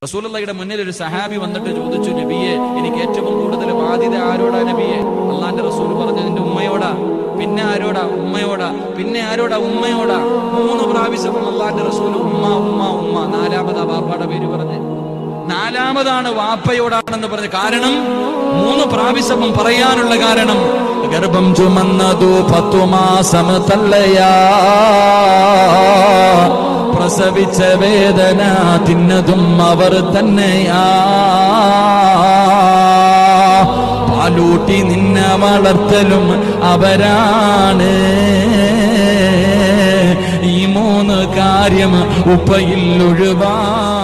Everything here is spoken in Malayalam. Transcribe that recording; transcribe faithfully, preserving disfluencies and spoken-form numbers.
റസൂലുള്ളാഹിയുടെ മുന്നിൽ ഒരു സഹാബി വന്നിട്ട് ചോദിച്ചു, നബിയെ, എനിക്ക് ഏറ്റവും കൂടുതൽ ബാധ്യത ആരോടാ നബിയെ? അള്ളാന്റെ റസൂൽ പറഞ്ഞു, നിന്റെ ഉമ്മയോടാ. പിന്നെ ആരോടാ? ഉമ്മയോടാ. പിന്നെ ആരോടാ? ഉമ്മയോടാ. മൂന്ന് പ്രാവശ്യം അള്ളാന്റെ റസൂൽ ഉമ്മ ഉമ്മ ഉമ്മ. നാലാമതാ വാപ്പയുടെ പേര് പറഞ്ഞ്. നാലാമതാണ് വാപ്പയോടാണെന്ന് പറഞ്ഞു. കാരണം മൂന്ന് പ്രാവശ്യം പറയാനുള്ള കാരണം, ഗർഭം ചുമന്നതു പത്തു മാസം തള്ളയാ, പ്രസവിച്ച വേദന തിന്നതും അവർ തന്നെയാ, പാലൂട്ടി നിന്നെ വളർത്തലും അവരാണ്. ഈ മൂന്ന് കാര്യം ഉപ്പയിൽ ഒഴിവാ.